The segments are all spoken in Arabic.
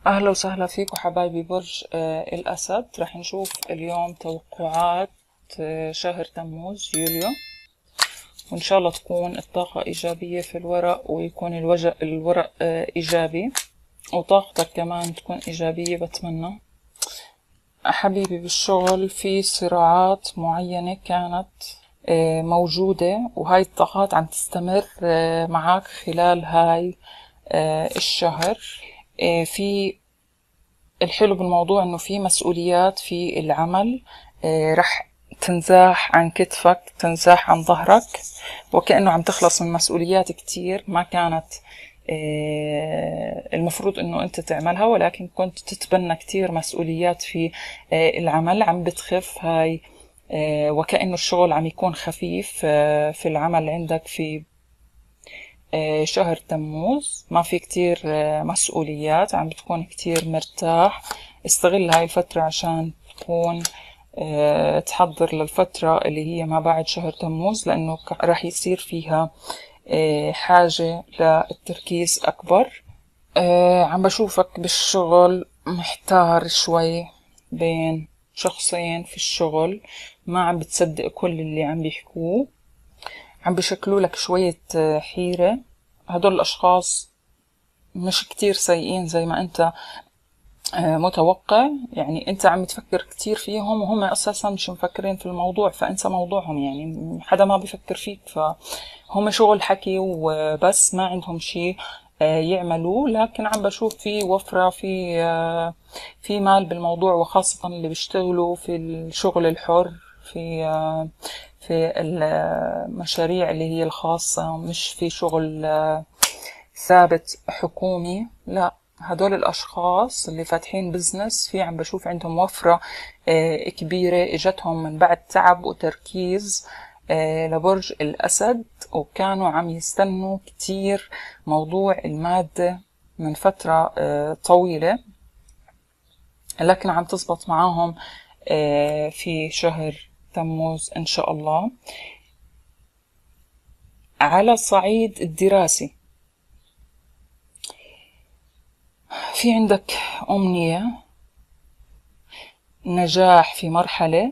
أهلا وسهلا فيكم حبايبي برج الأسد. رح نشوف اليوم توقعات شهر تموز يوليو، وإن شاء الله تكون الطاقة إيجابية في الورق، ويكون الورق إيجابي، وطاقتك كمان تكون إيجابية بتمنى. حبيبي بالشغل في صراعات معينة كانت موجودة، وهاي الطاقات عم تستمر معك خلال هاي الشهر. في الحلو بالموضوع انه في مسؤوليات في العمل رح تنزاح عن كتفك، تنزاح عن ظهرك، وكأنه عم تخلص من مسؤوليات كتير ما كانت المفروض انه انت تعملها، ولكن كنت تتبنى كتير مسؤوليات في العمل عم بتخف هاي. وكأنه الشغل عم يكون خفيف في العمل عندك في شهر تموز. ما في كتير مسؤوليات، عم بتكون كتير مرتاح. استغل هاي الفترة عشان تكون تحضر للفترة اللي هي ما بعد شهر تموز، لأنه راح يصير فيها حاجة للتركيز أكبر. عم بشوفك بالشغل محتار شوي بين شخصين في الشغل، ما عم بتصدق كل اللي عم بيحكوه، عم بشكلوا لك شوية حيرة. هدول الأشخاص مش كتير سيئين زي ما أنت متوقع، يعني أنت عم تفكر كتير فيهم وهم أساسا مش مفكرين في الموضوع، فأنسى موضوعهم، يعني حدا ما بيفكر فيك، فهم شغل حكي وبس، ما عندهم شي يعملوه. لكن عم بشوف في وفرة، في مال بالموضوع، وخاصة اللي بيشتغلوا في الشغل الحر، في المشاريع اللي هي الخاصة، مش في شغل ثابت حكومي. لا، هدول الأشخاص اللي فاتحين بزنس في عم بشوف عندهم وفرة كبيرة اجتهم من بعد تعب وتركيز لبرج الأسد، وكانوا عم يستنوا كتير موضوع المادة من فترة طويلة، لكن عم تزبط معاهم في شهر تموز إن شاء الله. على الصعيد الدراسي في عندك أمنية نجاح في مرحلة،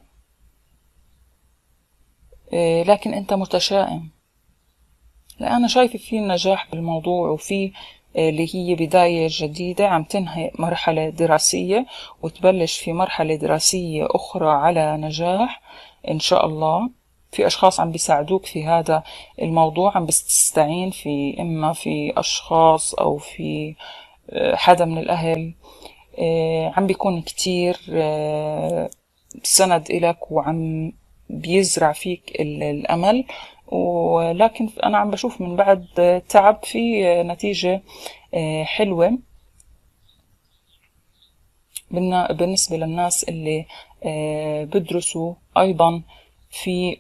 لكن أنت متشائم. لا، أنا شايفة في نجاح بالموضوع، وفي اللي هي بداية جديدة، عم تنهي مرحلة دراسية وتبلش في مرحلة دراسية أخرى على نجاح إن شاء الله. في أشخاص عم بيساعدوك في هذا الموضوع، عم بتستعين في إما في أشخاص أو في حدا من الأهل، عم بيكون كتير سند إلك، وعم بيزرع فيك الأمل. ولكن أنا عم بشوف من بعد تعب في نتيجة حلوة بالنسبة للناس اللي بدرسوا أيضا في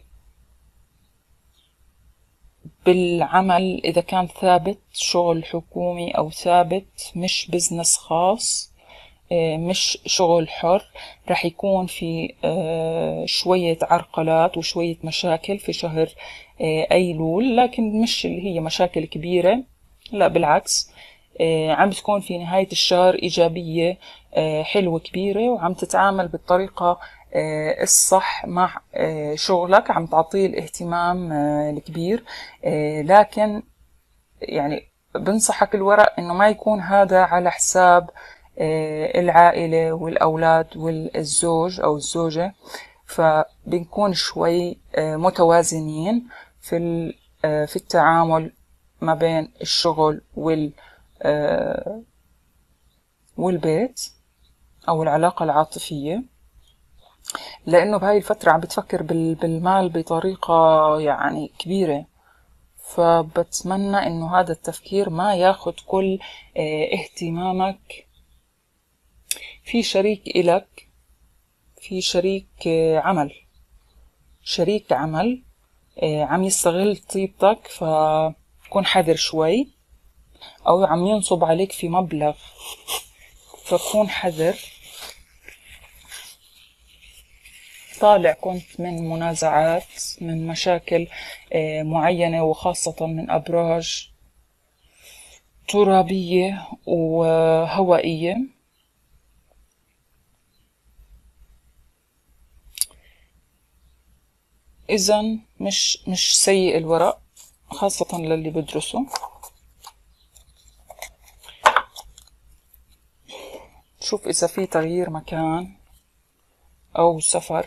بالعمل، إذا كان ثابت شغل حكومي أو ثابت مش بزنس خاص، مش شغل حر، رح يكون في شوية عرقلات وشوية مشاكل في شهر أيلول، لكن مش اللي هي مشاكل كبيرة، لا بالعكس. عم بتكون في نهاية الشهر إيجابية حلوة كبيرة، وعم تتعامل بالطريقة الصح مع شغلك، عم تعطيه الاهتمام الكبير. لكن يعني بنصحك الورق انه ما يكون هذا على حساب العائلة والأولاد والزوج أو الزوجة، فبنكون شوي متوازنين في التعامل ما بين الشغل والبيت أو العلاقة العاطفية، لأنه بهاي الفترة عم بتفكر بالمال بطريقة يعني كبيرة. فبتمنى إنه هذا التفكير ما ياخد كل اهتمامك. في شريك إلك، في شريك عمل عم يستغل طيبتك، فكون حذر شوي، أو عم ينصب عليك في مبلغ، فكون حذر. طالع كنت من منازعات، من مشاكل معينة، وخاصة من أبراج ترابية وهوائية، إذن مش سيء الورق، خاصة للي بدرسوا. شوف إذا في تغيير مكان أو سفر.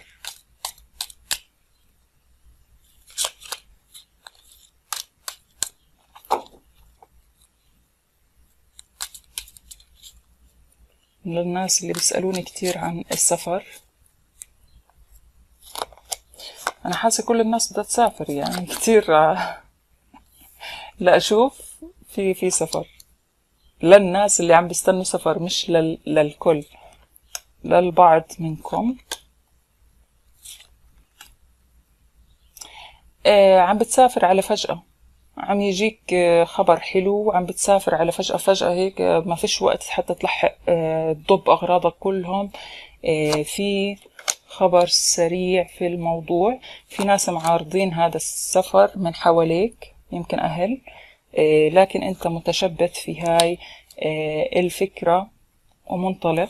للناس اللي بيسألوني كتير عن السفر، أنا حاسة كل الناس بدها تسافر يعني كتير. لا أشوف في سفر للناس اللي عم بيستنوا سفر، مش للكل، للبعض منكم. عم بتسافر على فجأة، عم يجيك خبر حلو، عم بتسافر على فجأة هيك، ما فيش وقت حتى تلحق تضب أغراضك كلهم. في خبر سريع في الموضوع. في ناس معارضين هذا السفر من حواليك، يمكن أهل، لكن أنت متشبث في هاي الفكرة ومنطلق.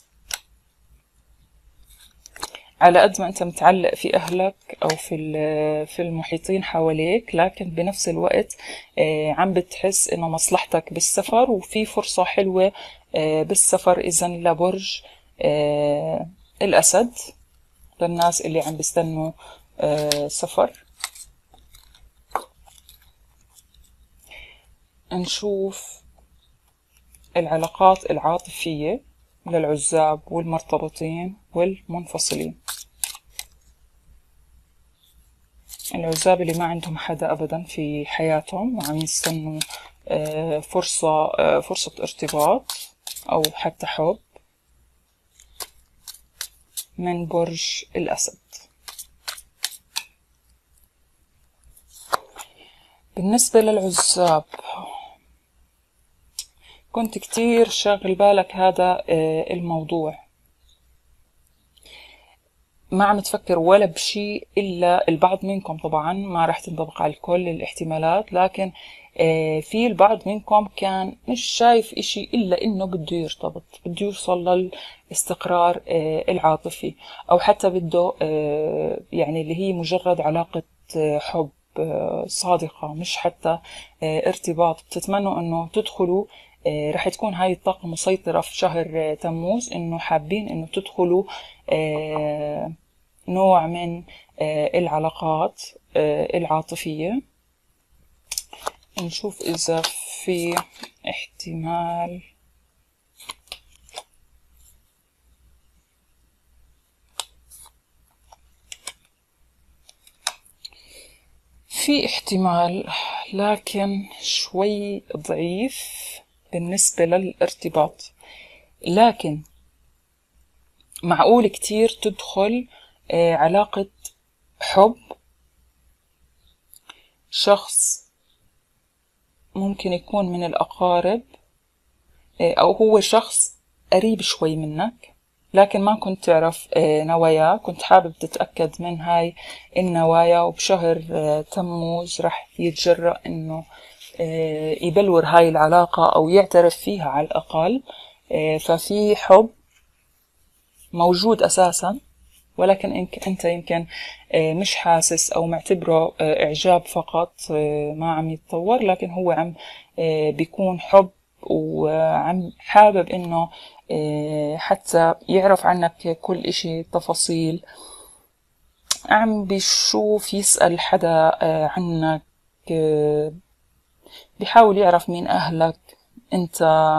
على قد ما أنت متعلق في أهلك أو في المحيطين حواليك، لكن بنفس الوقت عم بتحس إنه مصلحتك بالسفر وفي فرصة حلوة بالسفر. إذن لبرج الأسد، للناس اللي عم بيستنوا سفر. نشوف العلاقات العاطفية للعزاب والمرتبطين والمنفصلين. العزاب اللي ما عندهم حدا أبدا في حياتهم وعم يستنوا فرصة ارتباط أو حتى حب من برج الأسد. بالنسبة للعزاب، كنت كتير شاغل بالك هذا الموضوع، ما عم تفكر ولا بشي إلا البعض منكم. طبعا ما راح تنطبق على الكل الاحتمالات، لكن في البعض منكم كان مش شايف إشي إلا إنه بده يرتبط، بده يوصل للاستقرار العاطفي، أو حتى بده يعني اللي هي مجرد علاقة حب صادقة، مش حتى ارتباط. بتتمنوا إنه تدخلوا، رح تكون هاي الطاقة مسيطرة في شهر تموز، إنه حابين إنه تدخلوا نوع من العلاقات العاطفية. نشوف إذا في احتمال لكن شوي ضعيف بالنسبة للارتباط. لكن معقول كتير تدخل علاقة حب، شخص ممكن يكون من الأقارب أو هو شخص قريب شوي منك، لكن ما كنت تعرف نواياه. كنت حابب تتأكد من هاي النوايا، وبشهر تموز رح يتجرأ إنه يبلور هاي العلاقة أو يعترف فيها على الأقل. ففي حب موجود أساسا، ولكن أنت يمكن مش حاسس أو معتبره إعجاب فقط، ما عم يتطور، لكن هو عم بيكون حب، وعم حابب إنه حتى يعرف عنك كل إشي تفاصيل. عم بيشوف يسأل حدا عنك، بيحاول يعرف مين أهلك، أنت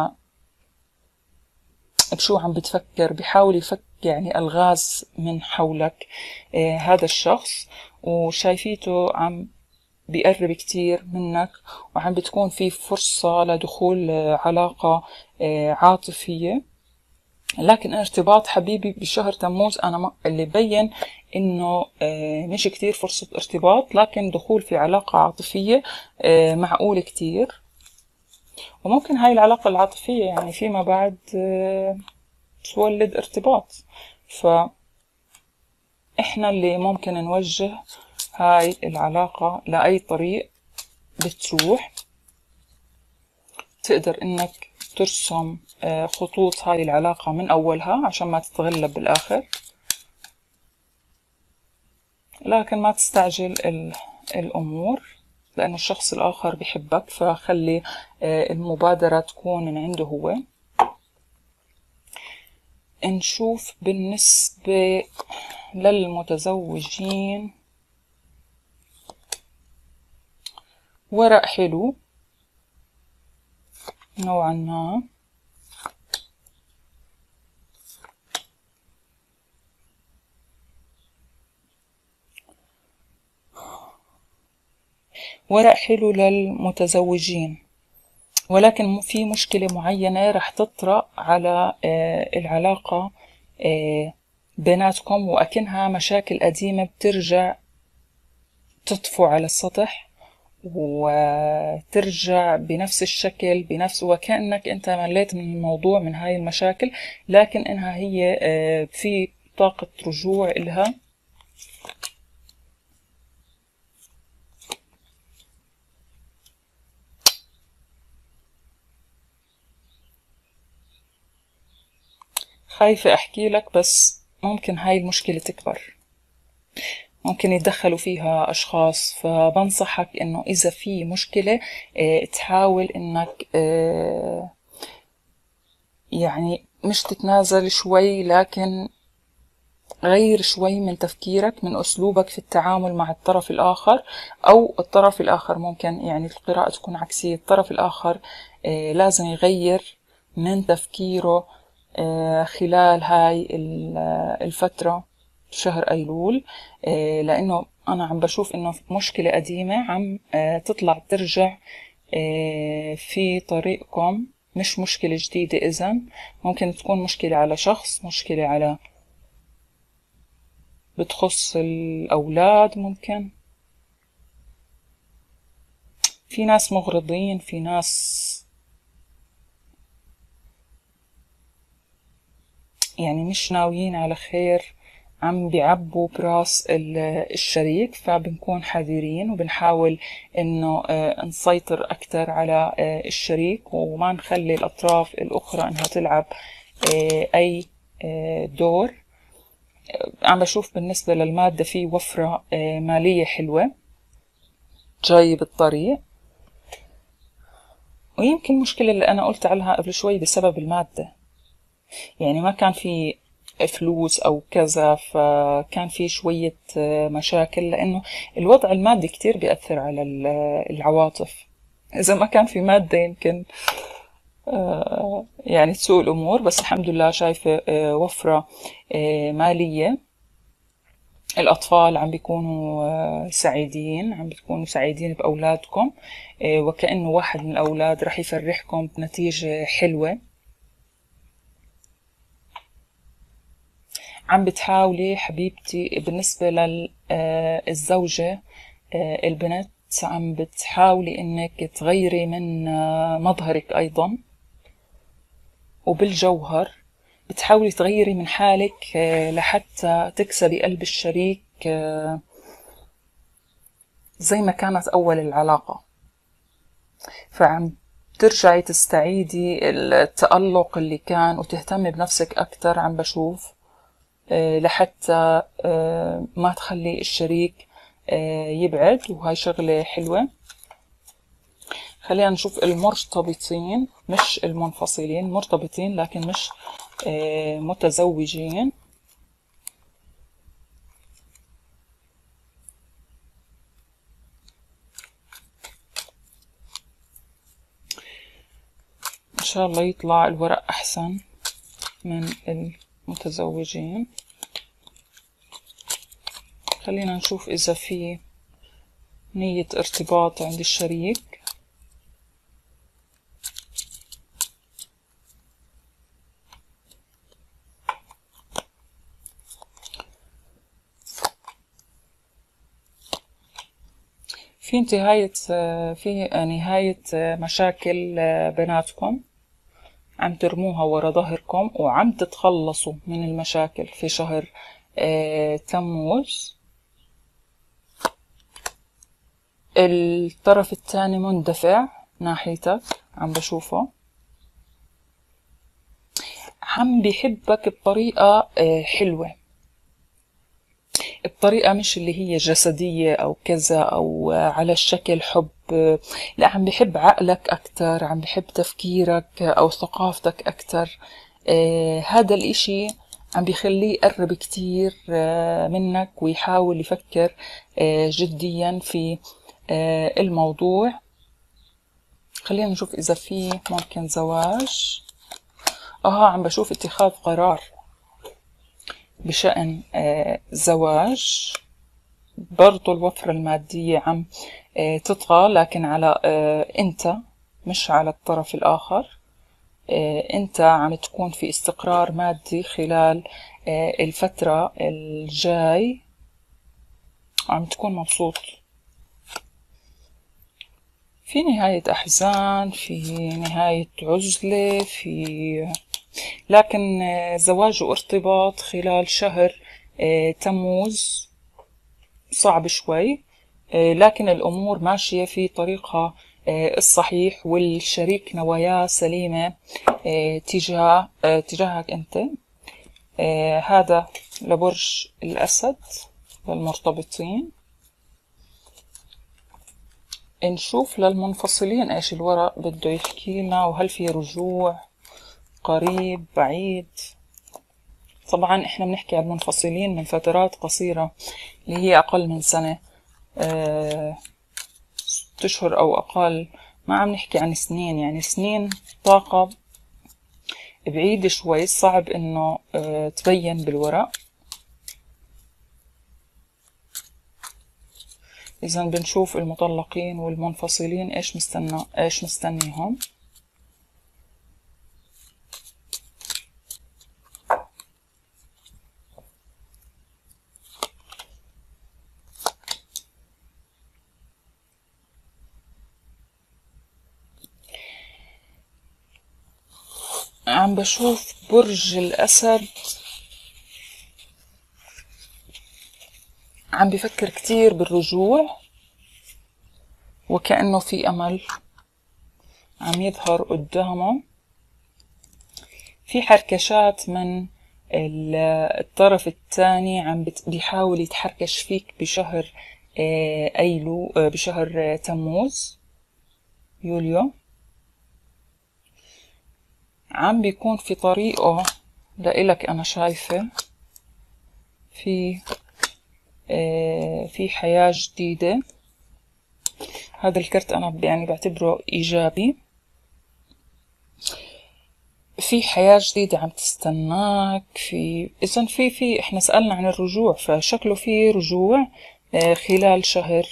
بشو عم بتفكر، بيحاول يفك يعني ألغاز من حولك هذا الشخص، وشايفيته عم بيقرب كتير منك، وعم بتكون في فرصة لدخول علاقة عاطفية. لكن ارتباط حبيبي بشهر تموز أنا اللي بين إنه مش كتير فرصة ارتباط، لكن دخول في علاقة عاطفية معقول كتير. وممكن هاي العلاقة العاطفية يعني فيما بعد تولد ارتباط. فإحنا اللي ممكن نوجه هاي العلاقة لأي طريق بتروح. تقدر إنك ترسم خطوط هاي العلاقة من أولها عشان ما تتغلب بالآخر. لكن ما تستعجل الأمور، لأنه الشخص الآخر بحبك، فخلي المبادرة تكون من عنده هو. نشوف بالنسبة للمتزوجين ورق حلو نوعا ما. ورق حلو للمتزوجين، ولكن في مشكلة معينة رح تطرأ على العلاقة بيناتكم، وأكنها مشاكل قديمة بترجع تطفو على السطح وترجع بنفس الشكل وكأنك انت مليت من الموضوع من هاي المشاكل، لكن انها هي في طاقة رجوع إلها. خايفة احكي لك، بس ممكن هاي المشكلة تكبر، ممكن يتدخلوا فيها أشخاص، فبنصحك إنه إذا في مشكلة تحاول إنك يعني مش تتنازل شوي، لكن غير شوي من تفكيرك، من أسلوبك في التعامل مع الطرف الآخر، أو الطرف الآخر ممكن يعني القراءة تكون عكسية، الطرف الآخر لازم يغير من تفكيره خلال هاي الفترة، شهر أيلول، لأنه أنا عم بشوف إنه مشكلة قديمة عم تطلع ترجع في طريقكم، مش مشكلة جديدة. إذن ممكن تكون مشكلة على شخص، مشكلة على بتخص الأولاد، ممكن في ناس مغرضين، في ناس يعني مش ناويين على خير، عم بيعبوا براس الشريك، فبنكون حذرين وبنحاول انه نسيطر اكتر على الشريك، وما نخلي الاطراف الاخرى انها تلعب اي دور. عم بشوف بالنسبة للمادة في وفرة مالية حلوة جاي بالطريق، ويمكن المشكلة اللي أنا قلت عنها قبل شوي بسبب المادة، يعني ما كان في فلوس أو كذا، فكان في شوية مشاكل، لأنه الوضع المادي كتير بيأثر على العواطف. إذا ما كان في مادة يمكن يعني تسوء الأمور، بس الحمد لله شايفة وفرة مالية. الأطفال عم بيكونوا سعيدين، عم بتكونوا سعيدين بأولادكم، وكأنه واحد من الأولاد رح يفرحكم بنتيجة حلوة. عم بتحاولي حبيبتي بالنسبة للزوجة البنت، عم بتحاولي انك تغيري من مظهرك ايضا، وبالجوهر بتحاولي تغيري من حالك لحتى تكسبي قلب الشريك زي ما كانت اول العلاقة. فعم ترجعي تستعيدي التألق اللي كان وتهتمي بنفسك اكتر، عم بشوف لحتى ما تخلي الشريك يبعد، وهاي شغلة حلوة. خلينا نشوف المرتبطين مش المنفصلين، مرتبطين لكن مش متزوجين. إن شاء الله يطلع الورق أحسن من المتزوجين. خلينا نشوف إذا في نية ارتباط عند الشريك. في نهاية مشاكل بيناتكم، عم ترموها ورا ظهركم وعم تتخلصوا من المشاكل في شهر تموز. الطرف الثاني مندفع ناحيتك، عم بشوفه عم بيحبك بطريقة حلوة. بطريقة مش اللي هي جسدية أو كذا أو على الشكل حب، لا، عم بحب عقلك أكتر، عم بحب تفكيرك أو ثقافتك أكتر. هذا الإشي عم بيخليه يقرب كتير منك ويحاول يفكر جديا في الموضوع. خلينا نشوف إذا في ممكن زواج. عم بشوف اتخاذ قرار بشأن زواج. برضو الوفرة المادية عم تطغى، لكن على انت، مش على الطرف الآخر. انت عم تكون في استقرار مادي خلال الفترة الجاي، عم تكون مبسوط. في نهاية أحزان، في نهاية عزلة، لكن زواج وارتباط خلال شهر تموز صعب شوي، لكن الأمور ماشية في طريقها الصحيح، والشريك نواياه سليمة تجاهك أنت. هذا لبرج الأسد للمرتبطين. نشوف للمنفصلين ايش الورق بده يحكي لنا، وهل في رجوع قريب بعيد. طبعا احنا بنحكي على المنفصلين من فترات قصيرة اللي هي أقل من سنة، 6 أشهر أو أقل. ما عم نحكي عن سنين، يعني سنين طاقة بعيدة شوي، صعب إنه تبين بالورق. إذا بنشوف المطلقين والمنفصلين إيش مستنيهم. عم بشوف برج الأسد عم بفكر كتير بالرجوع، وكأنه في أمل عم يظهر قدامه. في حركشات من الطرف الثاني، عم بيحاول يتحركش فيك بشهر أيلو، بشهر تموز، يوليو. عم بيكون في طريقه لإلك، أنا شايفة في حياة جديدة. هذا الكرت أنا يعني بعتبره إيجابي. في حياة جديدة عم تستناك. إذن في إحنا سألنا عن الرجوع، فشكله في رجوع خلال شهر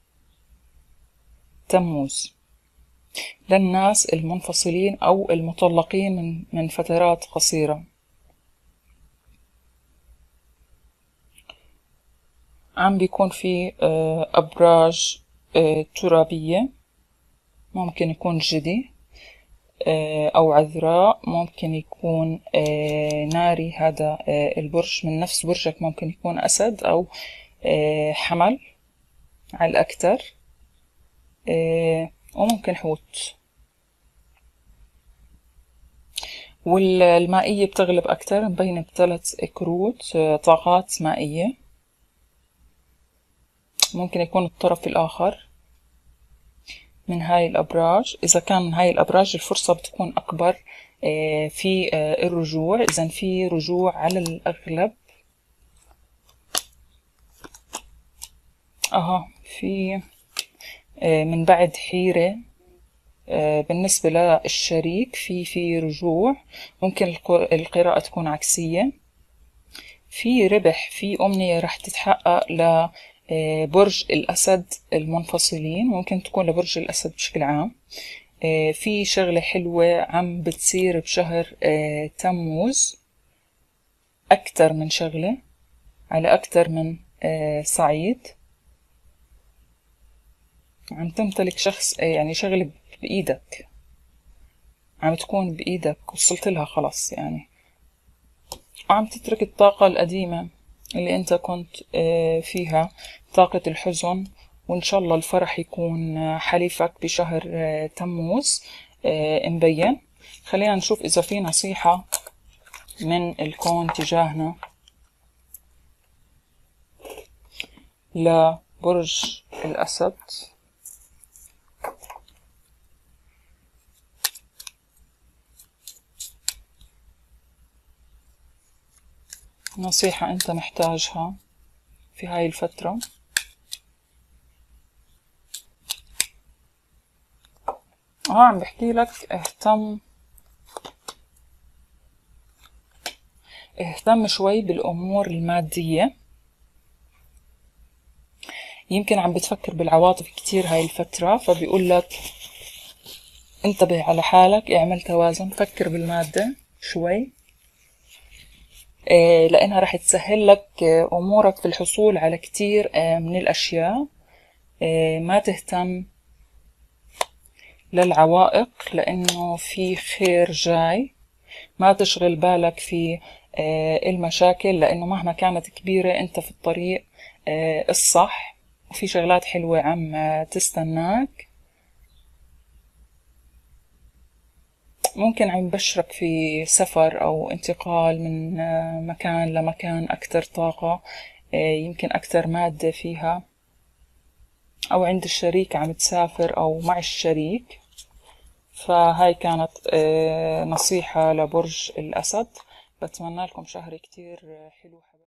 تموز للناس المنفصلين أو المطلقين من فترات قصيرة. عم بيكون في أبراج ترابية، ممكن يكون جدي أو عذراء، ممكن يكون ناري. هذا البرج من نفس برجك ممكن يكون أسد أو حمل على الأكثر، وممكن حوت. والمائية بتغلب أكتر، مبينة ب3 كروت طاقات مائية. ممكن يكون الطرف الآخر من هاي الأبراج. إذا كان من هاي الأبراج الفرصة بتكون أكبر في الرجوع. إذن في رجوع على الأغلب. في من بعد حيرة بالنسبة للشريك في رجوع. ممكن القراءة تكون عكسية. في ربح، في أمنية رح تتحقق لبرج الأسد المنفصلين، ممكن تكون لبرج الأسد بشكل عام. في شغلة حلوة عم بتصير بشهر تموز، أكتر من شغلة على أكتر من صعيد. عم تمتلك شخص، يعني شغلة بإيدك، عم تكون بإيدك، وصلت لها خلاص يعني. وعم تترك الطاقة القديمة اللي انت كنت فيها، طاقة الحزن. وإن شاء الله الفرح يكون حليفك بشهر تموز مبين. خلينا نشوف إذا في نصيحة من الكون تجاهنا. لبرج الأسد. نصيحة أنت محتاجها في هاي الفترة. عم بحكي لك اهتم شوي بالأمور المادية. يمكن عم بتفكر بالعواطف كتير هاي الفترة، فبيقول لك انتبه على حالك، اعمل توازن، فكر بالمادة شوي، لأنها رح تسهل لك أمورك في الحصول على كتير من الأشياء. ما تهتم للعوائق لأنه في خير جاي. ما تشغل بالك في المشاكل لأنه مهما كانت كبيرة أنت في الطريق الصح، وفي شغلات حلوة عم تستناك. ممكن عم بشرك في سفر أو انتقال من مكان لمكان أكتر طاقة، يمكن أكتر مادة فيها، أو عند الشريك عم تسافر أو مع الشريك. فهاي كانت نصيحة لبرج الأسد. بتمنى لكم شهر كتير حلو.